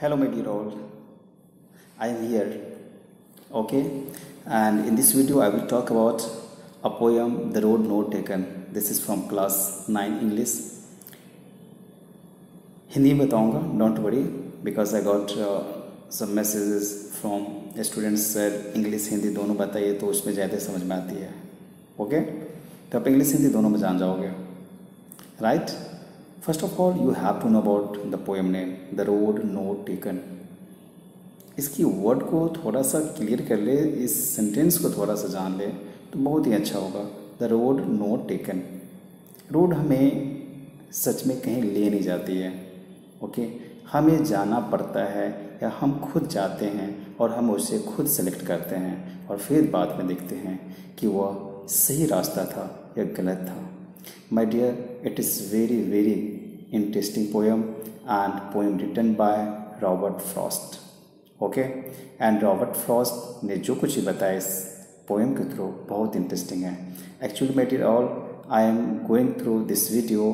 Hello, my dear all. I am here. Okay, and in this video, I will talk about a poem, "The Road Not Taken." This is from class 9 English. Hindi में बताऊंगा, don't worry, because I got some messages from students sir English Hindi दोनों बताइए तो उसमें ज़्यादा समझ में आती है. ओके, तो आप इंग्लिश हिंदी दोनों में जान जाओगे. Right, first of all you have to know about the poem name the road not taken. इसकी वर्ड को थोड़ा सा क्लियर कर ले, इस सेंटेंस को थोड़ा सा जान ले तो बहुत ही अच्छा होगा. The road not taken. Road हमें सच में कहीं ले नहीं जाती है. ओके, हमें जाना पड़ता है या हम खुद जाते हैं और हम उसे खुद सेलेक्ट करते हैं और फिर बाद में देखते हैं कि वह सही रास्ता था या गलत था. My dear, it is very interesting poem and poem written by Robert Frost. Okay, and Robert Frost ने जो कुछ भी बताया इस poem के थ्रू बहुत इंटरेस्टिंग है. Actually, my dear all, I am going through this video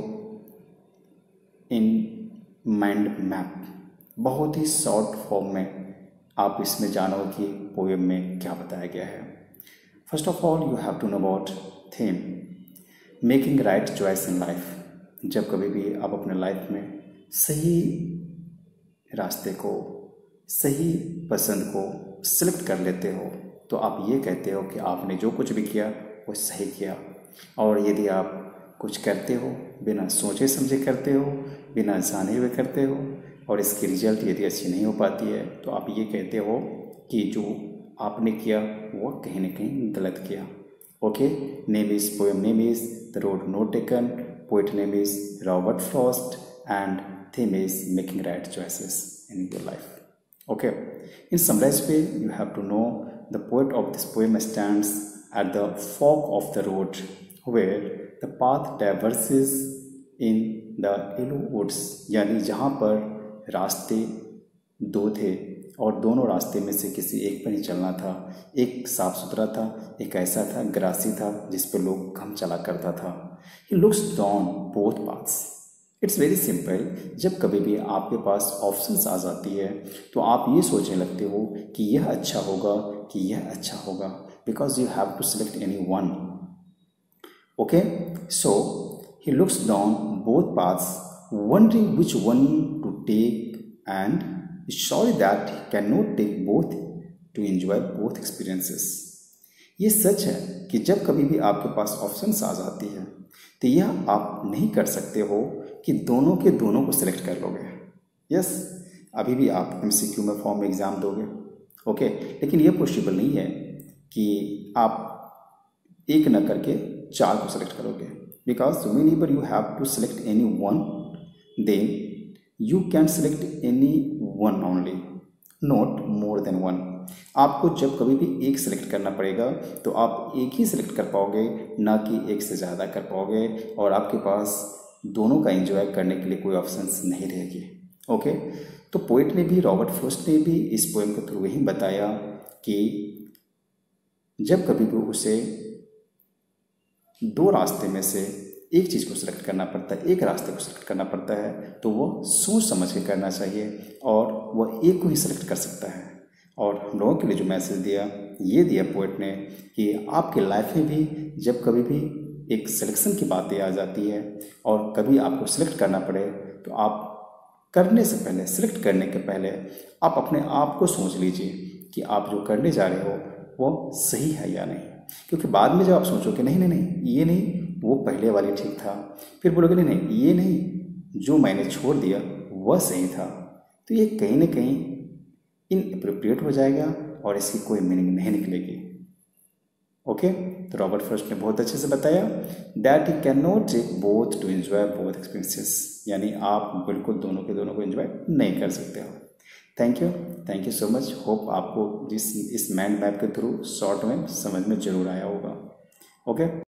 in mind map. बहुत ही शॉर्ट फॉर्म में आप इसमें जानोगे कि पोएम में क्या बताया गया है. First of all you have to know about theme making right choice in life. जब कभी भी आप अपने लाइफ में सही रास्ते को, सही पसंद को सिलेक्ट कर लेते हो तो आप ये कहते हो कि आपने जो कुछ भी किया वो सही किया. और यदि आप कुछ करते हो बिना सोचे समझे करते हो, बिना जाने हुए करते हो और इसकी रिजल्ट यदि अच्छी नहीं हो पाती है तो आप ये कहते हो कि जो आपने किया वो कहीं ना कहीं गलत किया. Okay, name is poem name is the road not taken, poet name is Robert Frost and theme is making right choices in your life. Okay, in summarise way you have to know the poet of this poem stands at the fork of the road where the path diverges in the yellow woods. यानी जहाँ पर रास्ते दो थे और दोनों रास्ते में से किसी एक पर ही चलना था. एक साफ सुथरा था, एक ऐसा था ग्रासी था जिस पर लोग कम चला करता था. He looks down both paths. It's very simple. जब कभी भी आपके पास ऑप्शंस आ जाती है तो आप ये सोचने लगते हो कि यह अच्छा होगा कि यह अच्छा होगा, because you have to select any one. Okay, so he looks down both paths wondering which one to take and is sorry that he cannot take both to enjoy both experiences. ये सच है कि जब कभी भी आपके पास options आ जाती है तो यह आप नहीं कर सकते हो कि दोनों के दोनों को सिलेक्ट कर लोगे. यस, अभी भी आप MCQ में फॉर्म एग्ज़ाम दोगे. ओके, लेकिन यह पॉसिबल नहीं है कि आप एक न करके चार को सिलेक्ट करोगे, because whenever you have to select any one, then you can select any one only, not more than one. आपको जब कभी भी एक सिलेक्ट करना पड़ेगा तो आप एक ही सिलेक्ट कर पाओगे, ना कि एक से ज़्यादा कर पाओगे, और आपके पास दोनों का एंजॉय करने के लिए कोई ऑप्शंस नहीं रहेगी. ओके, तो पोएट ने भी, रॉबर्ट फ्रॉस्ट ने भी इस पोएम के थ्रू यही बताया कि जब कभी भी उसे दो रास्ते में से एक चीज़ को सिलेक्ट करना पड़ता है, एक रास्ते को सिलेक्ट करना पड़ता है, तो वो सोच समझ के करना चाहिए और वह एक को ही सिलेक्ट कर सकता है. और हम लोगों के लिए जो मैसेज दिया, ये दिया पोएट ने कि आपके लाइफ में भी जब कभी भी एक सिलेक्शन की बातें आ जाती है और कभी आपको सिलेक्ट करना पड़े तो आप करने से पहले, सिलेक्ट करने के पहले आप अपने आप को सोच लीजिए कि आप जो करने जा रहे हो वो सही है या नहीं. क्योंकि बाद में जब आप सोचोगे नहीं ये नहीं, वो पहले वाली ठीक था, फिर बोलोगे नहीं ये नहीं, जो मैंने छोड़ दिया वह सही था, तो ये कहीं ना कहीं इनअप्रोप्रिएट हो जाएगा और इसकी कोई मीनिंग नहीं निकलेगी. ओके, तो रॉबर्ट फ्रॉस्ट ने बहुत अच्छे से बताया that you can not take both to enjoy both experiences. यानी आप बिल्कुल दोनों के दोनों को एंजॉय नहीं कर सकते हो. Thank you so much. Hope आपको इस माइंड मैप के थ्रू शॉर्ट में समझ में जरूर आया होगा. ओके.